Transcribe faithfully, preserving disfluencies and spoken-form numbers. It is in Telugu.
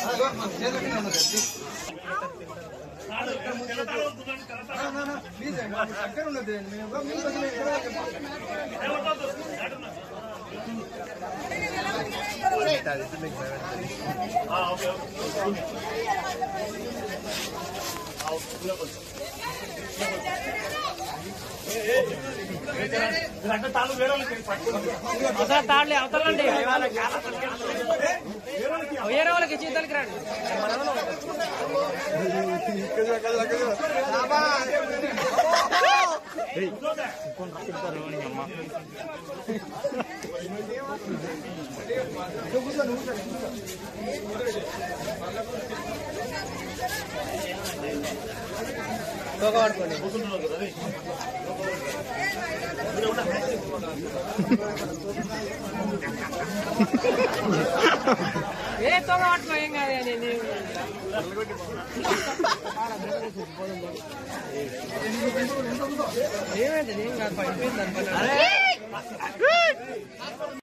తాళ్ళే అవతలండి వేరే వాళ్ళకి చేతులకి రండి పట్టుకోండి ఏ తొగ పట్టుకో ఏం కాదు ఏమైంది ఏం కాదు పడిపోయింది